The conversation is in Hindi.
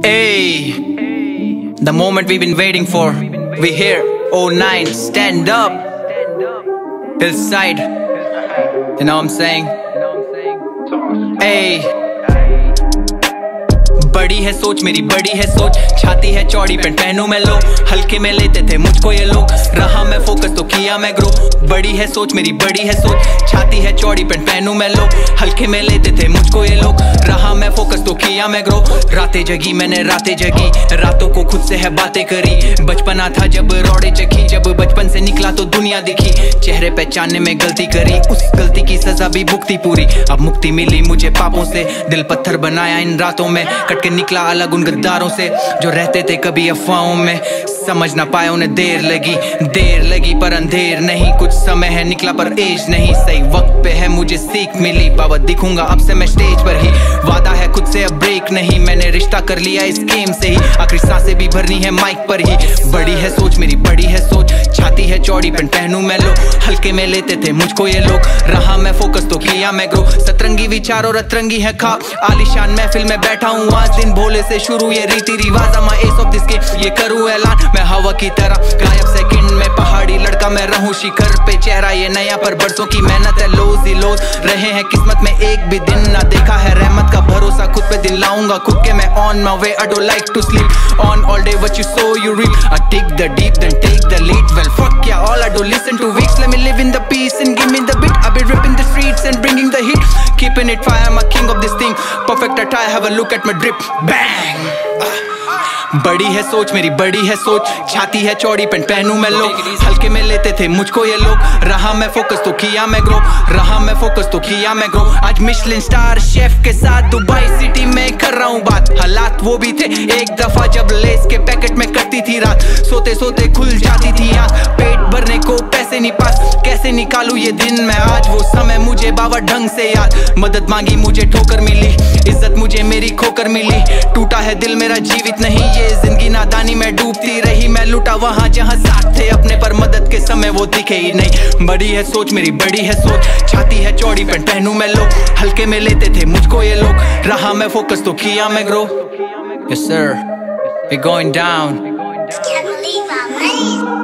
Hey, the moment we've been waiting for. We here, 09, stand up. Hillside, you know what I'm saying? Hey, बड़ी है सोच मेरी, बड़ी है सोच, छाती है चौड़ी, पेंट पहनूं मैं लो, हल्के में लेते थे मुझको ये लोग, रहा मैं फोकस तो किया मैं ग्रो। बड़ी है सोच मेरी, बड़ी है सोच, छाती है चौड़ी, पेंट पहनूं मैं लो, हल्के में लेते थे मुझको ये लोग, रहा मैं फोकस तो किया मैं ग्रो। रातें जगी मैंने, रातें जगी, रातों को खुद से है बातें करी, बचपना था जब रौड़े चखी, जब बचपन से निकला तो दुनिया दिखी, चेहरे पहचानने में गलती करी, उस गलती की सजा भी भुगती पूरी, अब मुक्ति मिली मुझे पापों से, दिल पत्थर बनाया इन रातों में, कट के निकला अलग उन गद्दारों से जो रहते थे कभी अफवाहों में, समझ ना पाए उन्हें देर लगी पर अंधेर नहीं, कुछ समय है निकला पर एज नहीं, सही वक्त पे है मुझे सीख मिली, बाबा दिखूंगा अब से मैं स्टेज पर ही, वादा है खुद से अब ब्रेक नहीं, मैंने रिश्ता कर लिया इस गेम से ही, आखिरी सांसें भी भरनी है माइक पर ही। बड़ी है सोच मेरी, बड़ी है सोच, छाती है चौड़ी, पेंट पहनूं मैं लो, हल्के में लेते थे मुझको ये लोग, रहा मैं फोकस तो किया मैं ग्रो। सतरंगी विचार और अतरंगी है खा, आलीशान महफिल में बैठा हूँ आज दिन भोले से शुरू, ये रीति रिवाज मैं एस ऑफ दिस गेम, ये करूँ ऐलान मैं हवा की तरह गायब सेकंड में, पहाड़ी लड़का मैं रहूं शिखर पे, चेहरा ये नया पर बरसों की मेहनत है, लोज ही लोज रहे हैं किस्मत में, एक भी दिन ना देखा है रहमत का भरोसा, खुद पे दिन लाऊंगा खुद के मैं, on my way I don't like to sleep on all day, what you sow you reap, I dig the deep then take the lead, well fuck yeah all I do listen to weeks, let me live in the peace and give me the beat, I be ripping the streets and bringing the heat, keeping it fire, I'm a king of this thing, perfect attire, have a look at my drip, bang। बड़ी है सोच मेरी, बड़ी है सोच, छाती है चौड़ी, पेंट पहनूं मैं लो, हल्के में लेते थे मुझको ये लोग, रहा मैं फोकस तो किया मैं ग्रो, रहा मैं फोकस तो किया मैं ग्रो। आज मिशलिन स्टार शेफ के साथ दुबई सिटी में कर रहा हूँ बात, हालात वो भी थे एक दफा जब लेस के पैकेट में कटती थी रात, सोते सोते खुल जाती थी आँख, पेट भरने को पैसे नहीं पास, कैसे निकालूं ये दिन मैं आज, वो समय मुझे बाबा ढंग से याद, मदद मांगी मुझे ठोकर मिली, इज्जत मुझे मेरी खोकर मिली, टूटा है दिल मेरा जीवित नहीं, ये जिंदगी नादानी में डूबती रही, मैं लुटा वहां जहां साथ थे अपने, पर मदद के समय वो दिखे ही नहीं। बड़ी है सोच मेरी, बड़ी है सोच, छाती है चौड़ी, पेंट पहनूं मैं लो, हल्के में लेते थे मुझको ये लोग, रहा मैं फोकस तो किया मैं grow. Yes sir, we're going down।